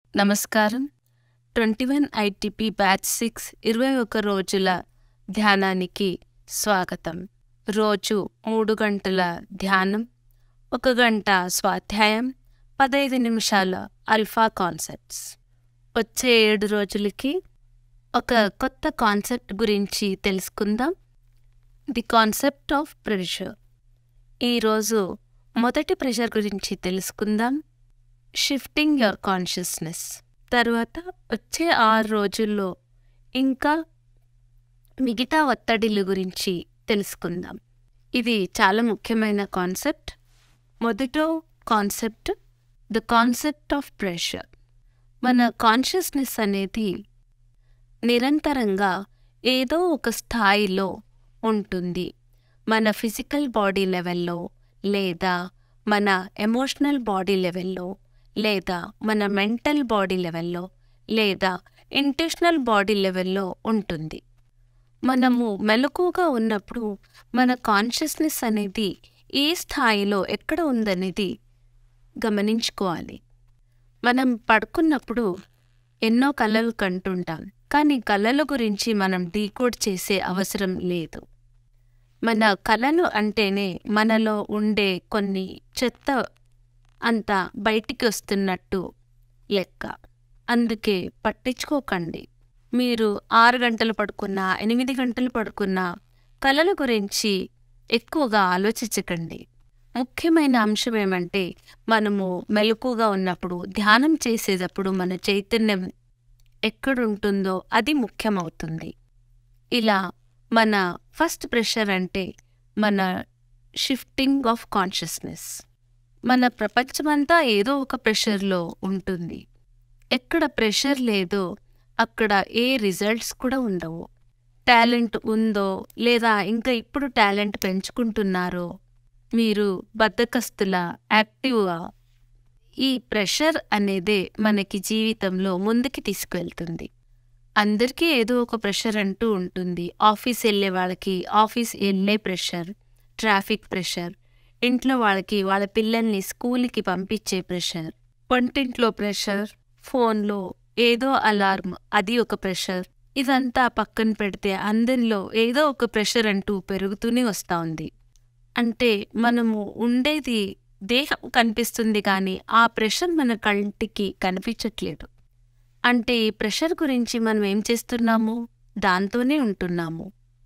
నమస్కారం. 21 ITP Batch-6 21 రోజుల ధ్యానానికి స్వాగతం. రోజు 3 గంటల ధ్యానం, 1 గంట స్వాధ్యాయం, 15 నిమిషాల అల్ఫా కాన్సెప్ట్స్. వచ్చే 7 రోజులకి ఒక కొత్త కాన్సెప్ట్ గురించి తెలుసుకుందాం. The concept of pressure. ఈరోజు మొదటి ప్రెషర్ గురించి తెలుసుకుందాం. Shifting your consciousness. తర్వాత వచ్చే 6 రోజుల్లో ఇంకా మిగతా ఒత్తిడిల గురించి తెలుసుకుందాం. ఇది చాలా ముఖ్యమైన కాన్సెప్ట్. మొదటి concept the concept of pressure. మన కాన్షియస్నెస్ అనేది నిరంతరంగా ఏదో ఒక స్థాయిలో ఉంటుంది. మన ఫిజికల్ బాడీ లెవెల్లో, లేదా మన ఎమోషనల్ బాడీ లెవెల్లో, లేదా మన మెంటల్ బాడీ లెవెల్లో, లేదా ఇంటెన్షనల్ బాడీ లెవెల్లో ఉంటుంది. మనము మెలకువగా ఉన్నప్పుడు మన కాన్షియస్నెస్ అనేది ఏ స్థాయిలో ఎక్కడ ఉందనేది గమనించుకోవాలి. మనం పడుకున్నప్పుడు ఎన్నో కలలు కంటుంటాం, కానీ కలల గురించి మనం డీకోడ్ చేసే అవసరం లేదు. మన కలలు అంటేనే మనలో ఉండే కొన్ని చెత్త అంతా బయటికి వస్తున్నట్టు లెక్క. అందుకే పట్టించుకోకండి. మీరు 6 గంటలు పడుకున్నా, 8 గంటలు పడుకున్నా కలల గురించి ఎక్కువగా ఆలోచించకండి. ముఖ్యమైన అంశం ఏమంటే, మనము మెలకువగా ఉన్నప్పుడు, ధ్యానం చేసేటప్పుడు మన చైతన్యం ఎక్కడుంటుందో అది ముఖ్యమవుతుంది. ఇలా మన ఫస్ట్ ప్రెషర్ అంటే మన షిఫ్టింగ్ ఆఫ్ కాన్షియస్నెస్. మన ప్రపంచమంతా ఏదో ఒక ప్రెషర్లో ఉంటుంది. ఎక్కడ ప్రెషర్ లేదో అక్కడ ఏ రిజల్ట్స్ కూడా ఉండవు. టాలెంట్ ఉందో లేదా ఇంకా ఇప్పుడు టాలెంట్ పెంచుకుంటున్నారో, మీరు బద్ధకస్తుల యాక్టివ్గా, ఈ ప్రెషర్ అనేదే మనకి జీవితంలో ముందుకి తీసుకువెళ్తుంది. అందరికీ ఏదో ఒక ప్రెషర్ అంటూ ఉంటుంది. ఆఫీస్ వెళ్ళే వాళ్ళకి ఆఫీస్ వెళ్ళే ప్రెషర్, ట్రాఫిక్ ప్రెషర్, ఇంట్లో వాళ్ళకి వాళ్ళ పిల్లల్ని స్కూల్కి పంపించే ప్రెషర్, వంటింట్లో ప్రెషర్, ఫోన్లో ఏదో అలార్మ్ అది ఒక ప్రెషర్. ఇదంతా పక్కన పెడితే అందరిలో ఏదో ఒక ప్రెషర్ అంటూ పెరుగుతూనే వస్తూ ఉంది. అంటే మనము ఉండేది దేహం కనిపిస్తుంది, కానీ ఆ ప్రెషర్ మన కంటికి కనిపించట్లేదు. అంటే ఈ ప్రెషర్ గురించి మనం ఏం చేస్తున్నాము? దాంతోనే ఉంటున్నాము.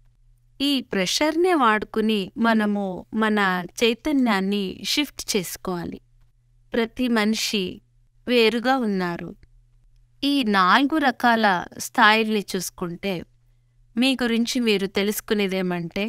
ఈ ప్రెషర్నే వాడుకుని మనము మన చైతన్యాన్ని షిఫ్ట్ చేసుకోవాలి. ప్రతి మనిషి వేరుగా ఉన్నారు. ఈ 4 రకాల స్థాయిల్ని చూసుకుంటే మీ గురించి మీరు తెలుసుకునేదేమంటే,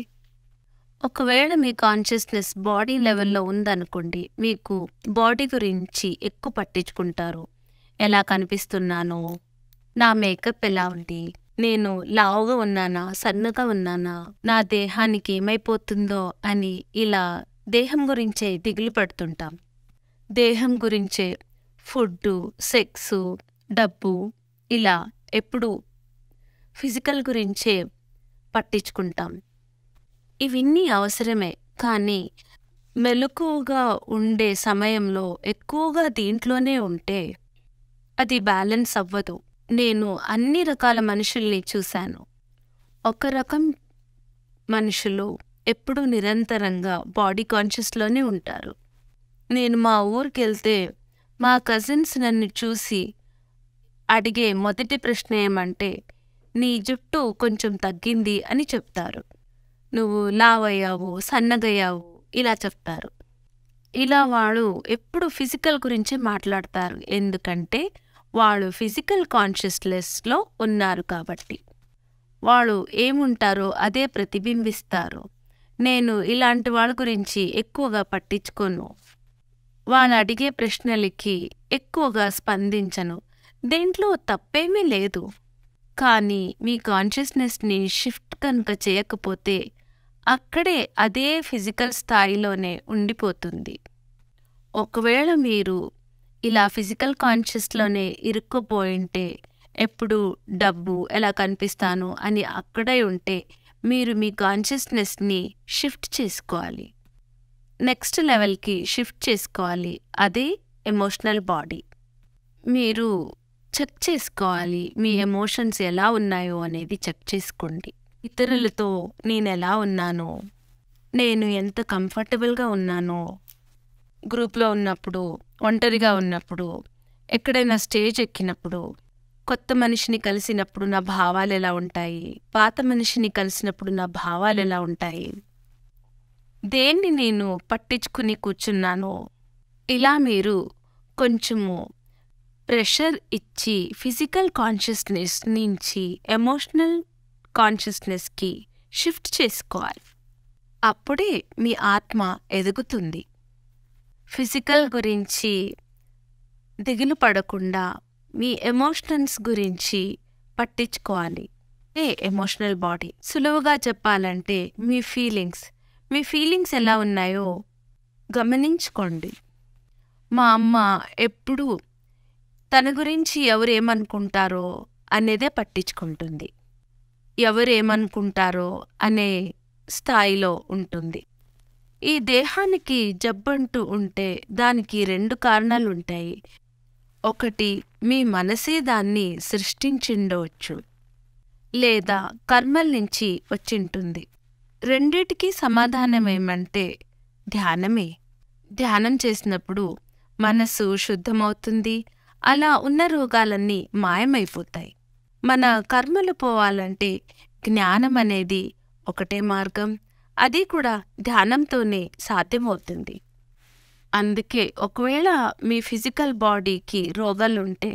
ఒకవేళ మీ కాన్షియస్నెస్ బాడీ లెవెల్లో ఉందనుకోండి, మీకు బాడీ గురించి ఎక్కువ పట్టించుకుంటారు. ఎలా కనిపిస్తున్నానో, నా మేకప్ ఎలా ఉంది, నేను లావుగా ఉన్నానా, సన్నగా ఉన్నానా, నా దేహానికి ఏమైపోతుందో అని ఇలా దేహం గురించే దిగులు పడుతుంటాం. దేహం గురించే ఫుడ్డు, సెక్సు, డబ్బు, ఇలా ఎప్పుడు ఫిజికల్ గురించే పట్టించుకుంటాం. ఇవన్నీ అవసరమే, కానీ మెలకువగా ఉండే సమయంలో ఎక్కువగా దీంట్లోనే ఉంటే అది బ్యాలెన్స్ అవ్వదు. నేను అన్ని రకాల మనుషుల్ని చూశాను. ఒక రకం మనుషులు ఎప్పుడూ నిరంతరంగా బాడీ కాన్షియస్లోనే ఉంటారు. నేను మా ఊరికి వెళ్తే మా కజిన్స్ నన్ను చూసి అడిగే మొదటి ప్రశ్న ఏమంటే, నీ జుట్టు కొంచెం తగ్గింది అని చెప్తారు. నువ్వు లావయ్యావు, సన్నగయ్యావు ఇలా చెప్తారు. ఇలా వాళ్ళు ఎప్పుడు ఫిజికల్ గురించే మాట్లాడతారు. ఎందుకంటే వాళ్ళు ఫిజికల్ కాన్షియస్నెస్లో ఉన్నారు కాబట్టి. వాళ్ళు ఏముంటారో అదే ప్రతిబింబిస్తారు. నేను ఇలాంటి వాళ్ళ గురించి ఎక్కువగా పట్టించుకోను. వాళ్ళు అడిగే ప్రశ్నలకి ఎక్కువగా స్పందించను. దేంట్లో తప్పేమీ లేదు. కానీ మీ కాన్షియస్నెస్ని షిఫ్ట్ కనుక చేయకపోతే అక్కడే అదే ఫిజికల్ స్థాయిలోనే ఉండిపోతుంది. ఒకవేళ మీరు ఇలా ఫిజికల్ కాన్షియస్లోనే ఇరుక్కుపోయింటే, ఎప్పుడు డబ్బు, ఎలా కనిపిస్తాను అని అక్కడే ఉంటే, మీరు మీ కాన్షియస్నెస్ని షిఫ్ట్ చేసుకోవాలి. నెక్స్ట్ లెవెల్కి షిఫ్ట్ చేసుకోవాలి. అదే ఎమోషనల్ బాడీ. మీరు చెక్ చేసుకోవాలి. మీ ఎమోషన్స్ ఎలా ఉన్నాయో అనేది చెక్ చేసుకోండి. ఇతరులతో నేను ఎలా ఉన్నానో, నేను ఎంత కంఫర్టబుల్గా ఉన్నానో, గ్రూప్లో ఉన్నప్పుడు, ఒంటరిగా ఉన్నప్పుడు, ఎక్కడైనా స్టేజ్ ఎక్కినప్పుడు, కొత్త మనిషిని కలిసినప్పుడు నా భావాలు ఎలా ఉంటాయి, పాత మనిషిని కలిసినప్పుడు నా భావాలు ఎలా ఉంటాయి, దేన్ని నేను పట్టించుకుని కూర్చున్నానో, ఇలా మీరు కొంచెము ప్రెషర్ ఇచ్చి ఫిజికల్ కాన్షియస్నెస్ నుంచి ఎమోషనల్ కాన్షియస్నెస్కి షిఫ్ట్ చేసుకోవాలి. అప్పుడే మీ ఆత్మ ఎదుగుతుంది. ఫిజికల్ గురించి దిగులు పడకుండా మీ ఎమోషనల్స్ గురించి పట్టించుకోవాలి. Emotional body. సులువుగా చెప్పాలంటే మీ ఫీలింగ్స్ ఎలా ఉన్నాయో గమనించుకోండి. మా అమ్మ ఎప్పుడూ తన గురించి ఎవరేమనుకుంటారో అనేదే పట్టించుకుంటుంది. ఎవరేమనుకుంటారో అనే స్థాయిలో ఉంటుంది. ఈ దేహానికి జబ్బంటూ ఉంటే దానికి 2 కారణాలుంటాయి. ఒకటి, మీ మనసే దాన్ని సృష్టించిండవచ్చు, లేదా కర్మల నుంచి వచ్చింటుంది. రెండిటికీ సమాధానమేమంటే ధ్యానమే. ధ్యానం చేసినప్పుడు మనసు శుద్ధమవుతుంది. అలా ఉన్న రోగాలన్నీ మాయమైపోతాయి. మన కర్మలు పోవాలంటే జ్ఞానం అనేది ఒకటే మార్గం. అది కూడా ధ్యానంతోనే సాధ్యమవుతుంది. అందుకే ఒకవేళ మీ ఫిజికల్ బాడీకి రోగాలుంటే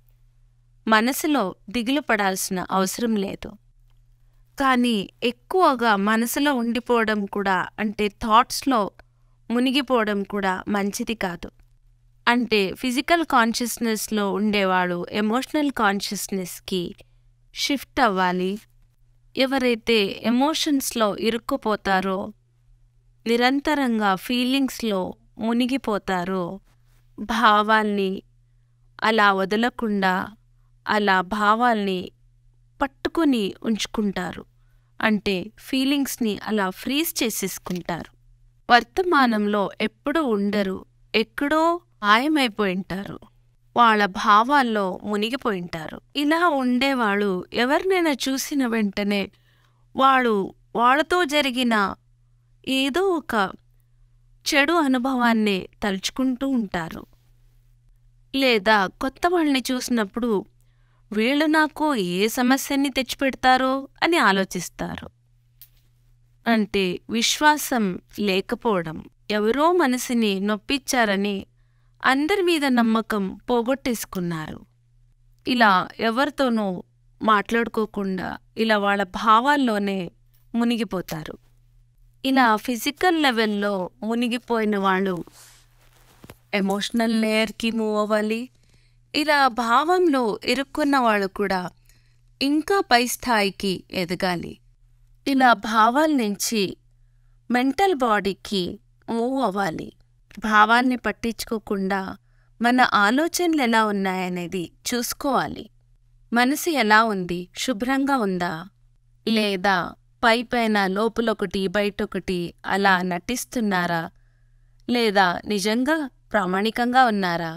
మనసులో దిగులు పడాల్సిన అవసరం లేదు. కానీ ఎక్కువగా మనసులో ఉండిపోవడం కూడా, అంటే థాట్స్లో మునిగిపోవడం కూడా మంచిది కాదు. అంటే ఫిజికల్ కాన్షియస్నెస్లో ఉండేవాడు ఎమోషనల్ కాన్షియస్నెస్కి షిఫ్ట్ అవ్వాలి. ఎవరైతే ఎమోషన్స్లో ఇరుక్కుపోతారో, నిరంతరంగా ఫీలింగ్స్లో మునిగిపోతారో, భావాల్ని అలా వదలకుండా అలా భావాల్ని పట్టుకొని ఉంచుకుంటారు. అంటే ఫీలింగ్స్ని అలా ఫ్రీజ్ చేసేసుకుంటారు. వర్తమానంలో ఎప్పుడూ ఉండరు, ఎక్కడో మాయమైపోయింటారు. వాళ్ళ భావాల్లో మునిగిపోయింటారు. ఇలా ఉండేవాళ్ళు ఎవరినైనా చూసిన వెంటనే వాళ్ళతో జరిగిన ఏదో ఒక చెడు అనుభవాన్ని తలుచుకుంటూ ఉంటారు. లేదా కొత్త వాళ్ళని చూసినప్పుడు వీళ్ళు నాకు ఏ సమస్యని తెచ్చిపెడతారో అని ఆలోచిస్తారు. అంటే విశ్వాసం లేకపోవడం, ఎవరో మనసుని నొప్పించారని అందరి మీద నమ్మకం పోగొట్టేసుకున్నారు. ఇలా ఎవరితోనూ మాట్లాడుకోకుండా ఇలా వాళ్ళ భావాల్లోనే మునిగిపోతారు. ఇలా ఫిజికల్ లెవెల్లో మునిగిపోయిన వాళ్ళు ఎమోషనల్ లేయర్కి మూవ్ అవ్వాలి. ఇలా భావంలో ఇరుక్కున్న వాళ్ళు కూడా ఇంకా పై స్థాయికి ఎదగాలి. ఇలా భావాల నుంచి మెంటల్ బాడీకి మూవ్ అవ్వాలి. భావాన్ని పట్టించుకోకుండా మన ఆలోచనలు ఎలా ఉన్నాయనేది చూసుకోవాలి. మనసు ఎలా ఉంది, శుభ్రంగా ఉందా, లేదా పైపైన లోపలొకటి బయటొకటి అలా నటిస్తున్నారా, లేదా నిజంగా ప్రామాణికంగా ఉన్నారా?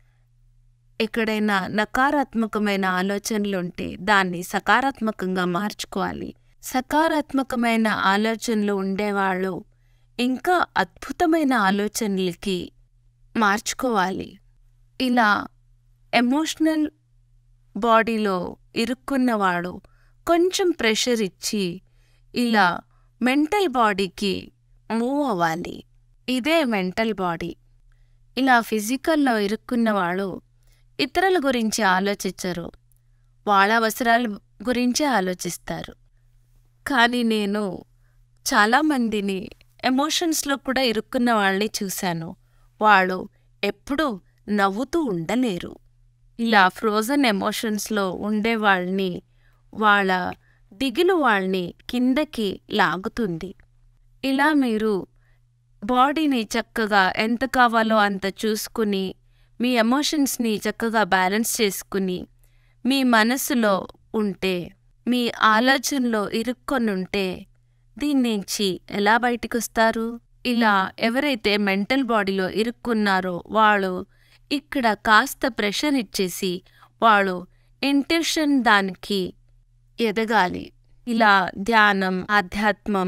ఎక్కడైనా నకారాత్మకమైన ఆలోచనలుంటే దాన్ని సకారాత్మకంగా మార్చుకోవాలి. సకారాత్మకమైన ఆలోచనలు ఉండేవాళ్ళు ఇంకా అద్భుతమైన ఆలోచనలకి మార్చుకోవాలి. ఇలా ఎమోషనల్ బాడీలో ఇరుక్కున్నవాడు కొంచెం ప్రెషర్ ఇచ్చి ఇలా మెంటల్ బాడీకి మూవ్ అవ్వాలి. ఇదే మెంటల్ బాడీ. ఇలా ఫిజికల్లో ఇరుక్కున్నవాడు ఇతరుల గురించి ఆలోచించరు, వాళ్ళ అవసరాల గురించే ఆలోచిస్తారు. కానీ నేను చాలామందిని ఎమోషన్స్లో కూడా ఇరుక్కున్న వాళ్ళని చూశాను. వాళ్ళు ఎప్పుడూ నవ్వుతూ ఉండలేరు. ఇలా ఫ్రోజన్ ఎమోషన్స్లో ఉండేవాళ్ళని వాళ్ళ దిగులు వాళ్ళని కిందకి లాగుతుంది. ఇలా మీరు బాడీని చక్కగా ఎంత కావాలో అంత చూసుకుని మీ ఎమోషన్స్ని చక్కగా బ్యాలెన్స్ చేసుకుని మీ మనసులో ఉంటే, మీ ఆలోచనలో ఇరుక్కొనుంటే దీని నుంచి ఎలా బయటికొస్తారు? ఇలా ఎవరైతే మెంటల్ బాడీలో ఇరుక్కున్నారో వాళ్ళు ఇక్కడ కాస్త ప్రెషర్ ఇచ్చేసి వాళ్ళు ఇంట్యూషన్ దానికి ఎదగాలి. ఇలా ధ్యానం, ఆధ్యాత్మం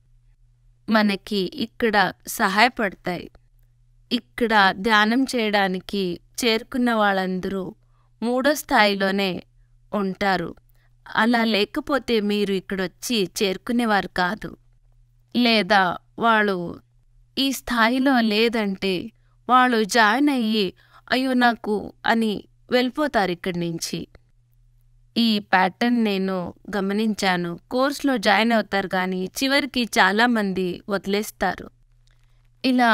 మనకి ఇక్కడ సహాయపడతాయి. ఇక్కడ ధ్యానం చేయడానికి చేరుకున్న వాళ్ళందరూ 3వ స్థాయిలోనే ఉంటారు. అలా లేకపోతే మీరు ఇక్కడొచ్చి చేరుకునేవారు కాదు. లేదా వాళ్ళు ఈ స్థాయిలో లేదంటే వాళ్ళు జాయిన్ అయ్యి అయ్యో నాకు అని వెళ్ళిపోతారు ఇక్కడి నుంచి. ఈ ప్యాటర్న్ నేను గమనించాను. కోర్సులో జాయిన్ అవుతారు కానీ చివరికి చాలామంది వదిలేస్తారు. ఇలా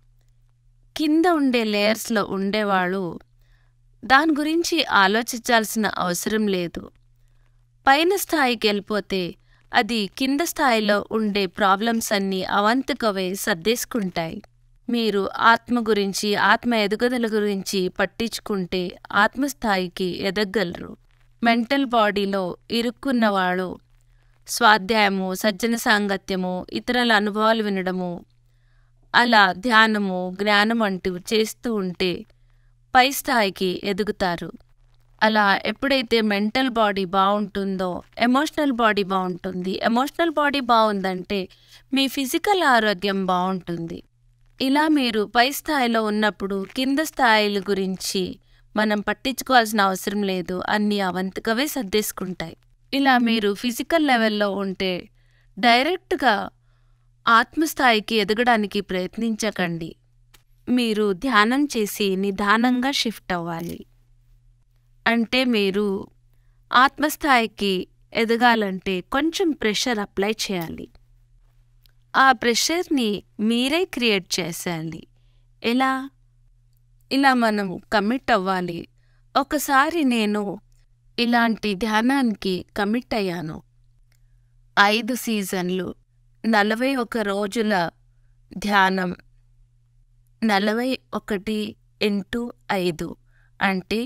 కింద ఉండే లేయర్స్లో ఉండేవాళ్ళు దాని గురించి ఆలోచించాల్సిన అవసరం లేదు. పైన స్థాయికి వెళ్ళిపోతే అది కింద స్థాయిలో ఉండే ప్రాబ్లమ్స్ అన్నీ అవంతకవే సర్దేసుకుంటాయి. మీరు ఆత్మ గురించి, ఆత్మ ఎదుగుదల గురించి పట్టించుకుంటే ఆత్మస్థాయికి ఎదగగలరు. మెంటల్ బాడీలో ఇరుక్కున్నవాళ్ళు స్వాధ్యాయము, సజ్జన సాంగత్యము, ఇతరుల అనుభవాలు వినడము, అలా ధ్యానము, జ్ఞానం అంటూ చేస్తూ ఉంటే పై స్థాయికి ఎదుగుతారు. అలా ఎప్పుడైతే మెంటల్ బాడీ బాగుంటుందో ఎమోషనల్ బాడీ బాగుంటుంది. ఎమోషనల్ బాడీ బాగుందంటే మీ ఫిజికల్ ఆరోగ్యం బాగుంటుంది. ఇలా మీరు పై స్థాయిలో ఉన్నప్పుడు కింద స్థాయిల గురించి మనం పట్టించుకోవాల్సిన అవసరం లేదు. అన్నీ అవంతకవే సర్దేసుకుంటాయి. ఇలా మీరు ఫిజికల్ లెవెల్లో ఉంటే డైరెక్ట్గా ఆత్మస్థాయికి ఎదగడానికి ప్రయత్నించకండి. మీరు ధ్యానం చేసి నిదానంగా షిఫ్ట్ అవ్వాలి. అంటే మీరు ఆత్మస్థాయికి ఎదగాలంటే కొంచెం ప్రెషర్ అప్లై చేయాలి. ఆ ప్రెషర్ని మీరే క్రియేట్ చేసేయాలి. ఎలా? ఇలా మనం కమిట్ అవ్వాలి. ఒకసారి నేను ఇలాంటి ధ్యానానికి కమిట్ అయ్యాను. 5 సీజన్లు, 41 రోజుల ధ్యానం, 41x5 అంటే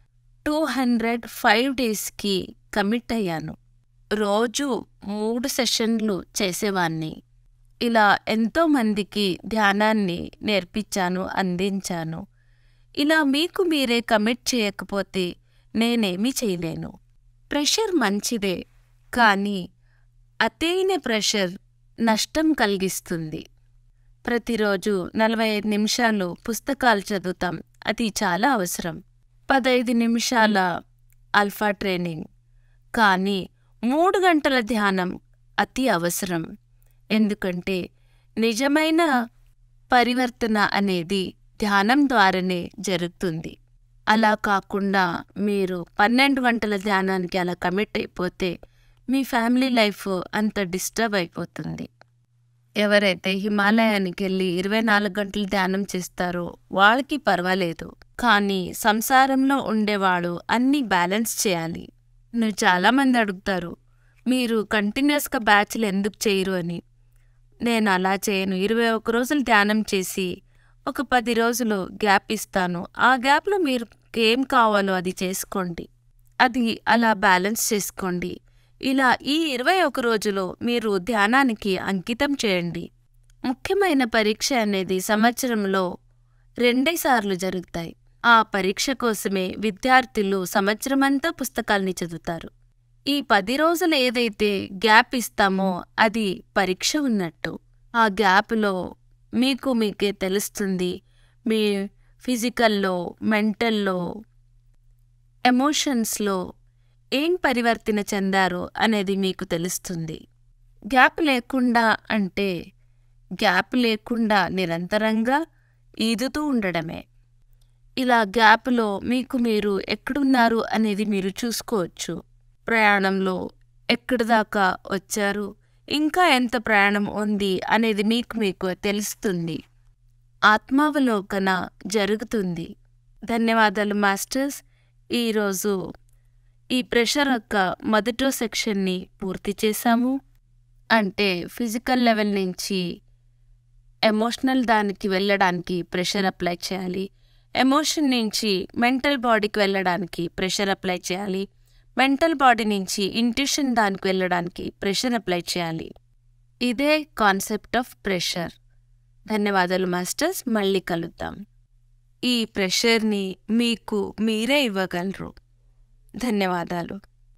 205 డేస్కి కమిట్ అయ్యాను. రోజు 3 సెషన్లు చేసేవాన్ని. ఇలా ఎంతోమందికి ధ్యానాన్ని నేర్పించాను, అందించాను. ఇలా మీకు మీరే కమిట్ చేయకపోతే నేనేమీ చేయలేను. ప్రెషర్ మంచిదే, కానీ అతైన ప్రెషర్ నష్టం కలిగిస్తుంది. ప్రతిరోజు 45 నిమిషాలు పుస్తకాలు చదువుతాం, అది చాలా అవసరం. 15 నిమిషాల ఆల్ఫా ట్రైనింగ్, కానీ 3 గంటల ధ్యానం అతి అవసరం. ఎందుకంటే నిజమైన పరివర్తన అనేది ధ్యానం ద్వారానే జరుగుతుంది. అలా కాకుండా మీరు 12 గంటల ధ్యానానికి అలా కమిట్ అయిపోతే మీ ఫ్యామిలీ లైఫ్ అంత డిస్టర్బ్ అయిపోతుంది. ఎవరైతే హిమాలయానికి వెళ్ళి 24 గంటలు ధ్యానం చేస్తారో వాళ్ళకి పర్వాలేదు, కానీ సంసారంలో ఉండేవాడు అన్నీ బ్యాలెన్స్ చేయాలి. నువ్వు చాలామంది అడుగుతారు, మీరు కంటిన్యూస్గా బ్యాచ్లు ఎందుకు చేయరు అని. నేను అలా చేయను. 21 రోజులు ధ్యానం చేసి ఒక 10 రోజులు గ్యాప్ ఇస్తాను. ఆ గ్యాప్లో మీరు ఏం కావాలో అది చేసుకోండి. అది అలా బ్యాలెన్స్ చేసుకోండి. ఇలా ఈ 21 రోజులో మీరు ధ్యానానికి అంకితం చేయండి. ముఖ్యమైన పరీక్ష అనేది సంవత్సరంలో 2 సార్లు జరుగుతాయి. ఆ పరీక్ష కోసమే విద్యార్థులు సంవత్సరమంతా పుస్తకాల్ని చదువుతారు. ఈ 10 రోజులు ఏదైతే గ్యాప్ ఇస్తామో అది పరీక్ష ఉన్నట్టు. ఆ గ్యాప్లో మీకే తెలుస్తుంది మీ ఫిజికల్లో, మెంటల్లో, ఎమోషన్స్లో ఏం పరివర్తన చెందారో అనేది మీకు తెలుస్తుంది. గ్యాప్ లేకుండా అంటే గ్యాప్ లేకుండా నిరంతరంగా ఈదుతూ ఉండడమే. ఇలా గ్యాప్లో మీరు ఎక్కడున్నారు అనేది మీరు చూసుకోవచ్చు. ప్రయాణంలో ఎక్కడి దాకా వచ్చారు, ఇంకా ఎంత ప్రయాణం ఉంది అనేది మీకు తెలుస్తుంది. ఆత్మావలోకన జరుగుతుంది. ధన్యవాదాలు మాస్టర్స్. ఈరోజు ఈ ప్రెషర్ యొక్క మొదటి సెక్షన్ని పూర్తి చేశాము. అంటే ఫిజికల్ లెవెల్ నుంచి ఎమోషనల్ దానికి వెళ్ళడానికి ప్రెషర్ అప్లై చేయాలి. ఎమోషన్ నుంచి మెంటల్ బాడీకి వెళ్ళడానికి ప్రెషర్ అప్లై చేయాలి. మెంటల్ బాడీ నుంచి ఇంట్యూషన్ దానికి వెళ్ళడానికి ప్రెషర్ అప్లై చేయాలి. ఇదే కాన్సెప్ట్ ఆఫ్ ప్రెషర్. ధన్యవాదాలు మాస్టర్స్. మళ్ళీ కలుద్దాం. ఈ ప్రెషర్ని మీరే ఇవ్వగలరు. ధన్యవాదాలు.